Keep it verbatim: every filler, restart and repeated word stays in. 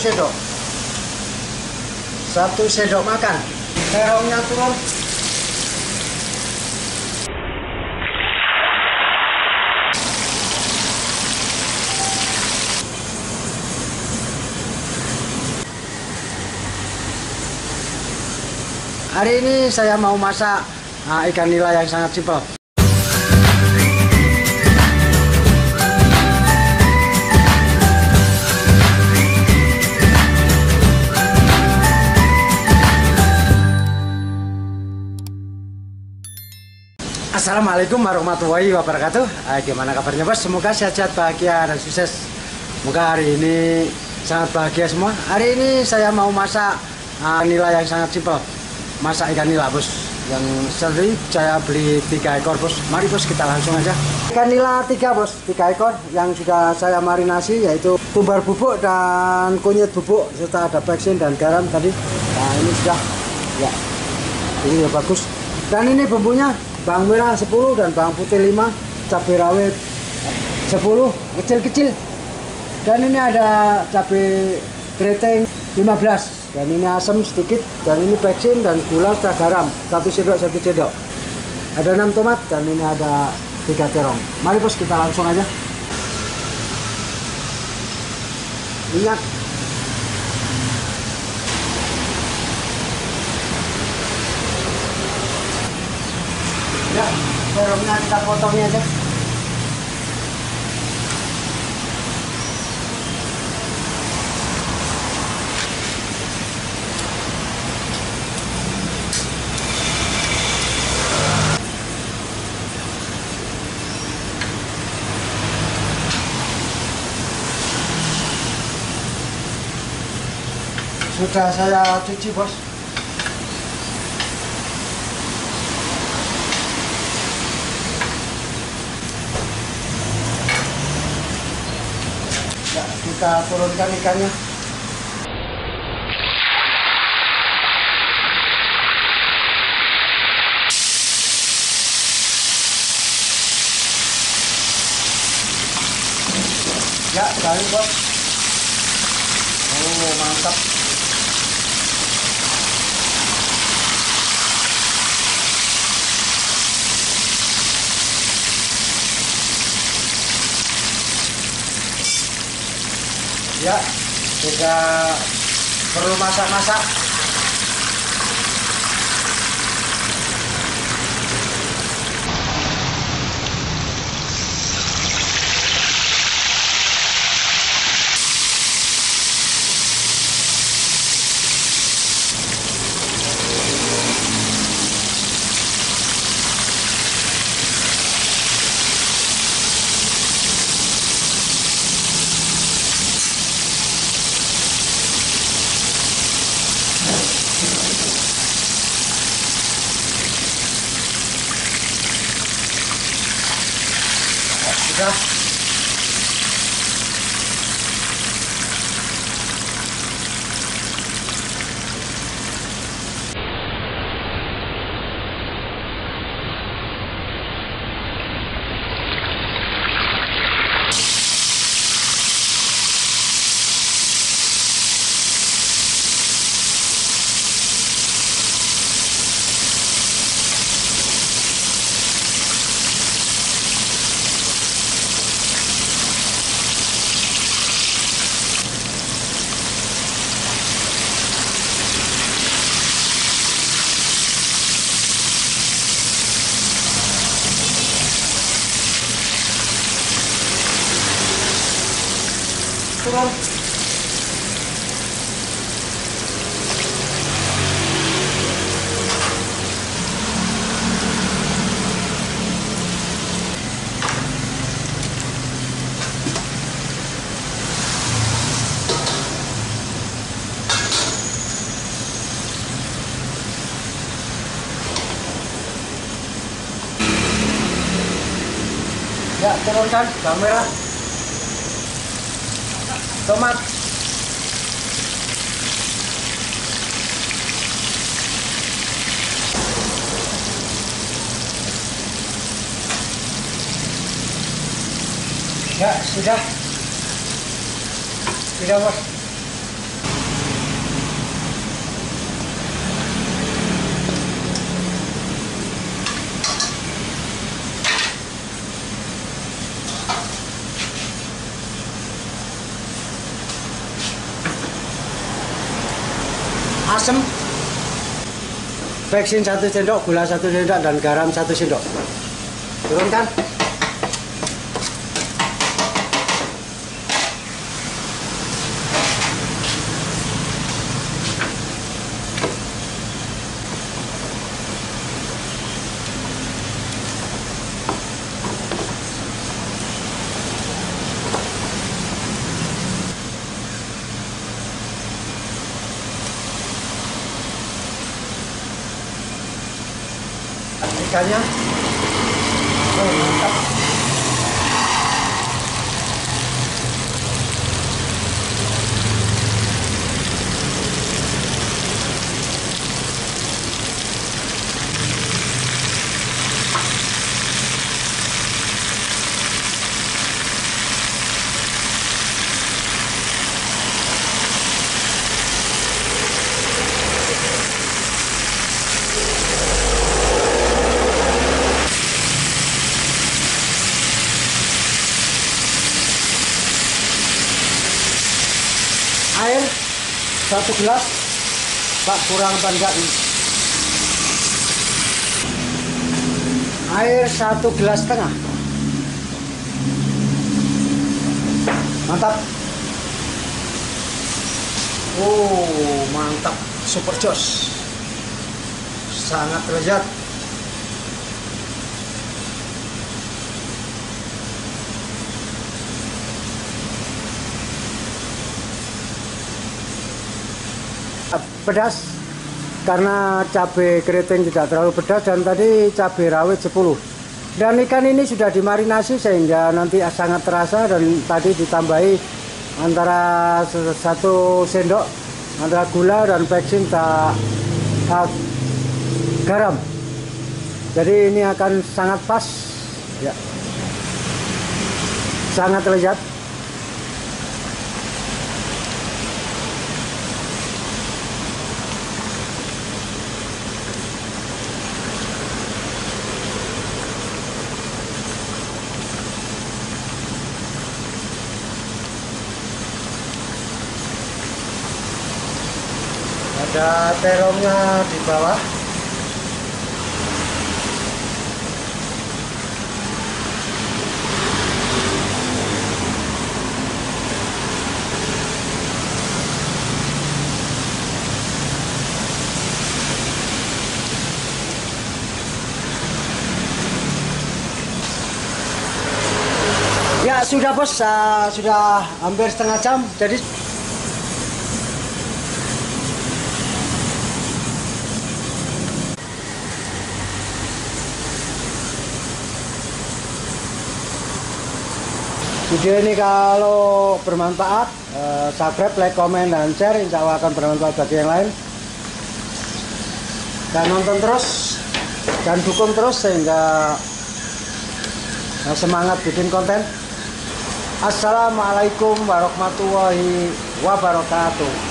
sendok. Satu sendok makan. Terongnya turun. Hari ini saya mau masak nah, ikan nila yang sangat simpel. Assalamualaikum warahmatullahi wabarakatuh. eh, Gimana kabarnya bos? Semoga sehat-sehat, bahagia, dan sukses. Semoga hari ini sangat bahagia semua. Hari ini saya mau masak uh, nila yang sangat simpel. Masak ikan nila bos. Yang sering saya beli tiga ekor bos. Mari bos kita langsung aja. Ikan nila tiga bos, tiga ekor yang sudah saya marinasi, yaitu tumbar bubuk dan kunyit bubuk serta ada peksin dan garam tadi. Nah ini sudah ya, ini ya bagus. Dan ini bumbunya bawang merah sepuluh dan bawang putih lima, cabai rawit sepuluh kecil-kecil. Dan ini ada cabai keriting lima belas. Dan ini asam sedikit, dan ini peksin dan gula serta garam satu sendok satu sendok. Ada enam tomat dan ini ada tiga terong. Mari bos kita langsung aja. Minyak. Ya, terongnya kita potongnya aja. Sudah saya cuci bos. Ya, kita turunkan ikannya. Ya, garing bos. Oh, mantap. Ya, tidak perlu masak-masak. Sudah. Turun. Ya, turunkan bawang merah, tomat, ya sudah, sudah bos. asam, beksin satu sendok, gula satu sendok, dan garam satu sendok. Turunkan. Ikannya, oh, mantap. Air satu gelas, Pak, kurang apa enggak ini? Air satu gelas setengah. Mantap. Oh, mantap, super jos, sangat lezat. Pedas karena cabai keriting tidak terlalu pedas, dan tadi cabai rawit sepuluh. Dan ikan ini sudah dimarinasi sehingga nanti sangat terasa, dan tadi ditambahi antara satu sendok antara gula dan beksin tak, tak garam. Jadi ini akan sangat pas ya, sangat lezat. Ada terongnya di bawah. Ya sudah bos, uh, sudah hampir setengah jam. Jadi video ini kalau bermanfaat, uh, subscribe, like, komen, dan share. Insya Allah akan bermanfaat bagi yang lain. Dan nonton terus dan dukung terus sehingga uh, semangat bikin konten. Assalamualaikum warahmatullahi wabarakatuh.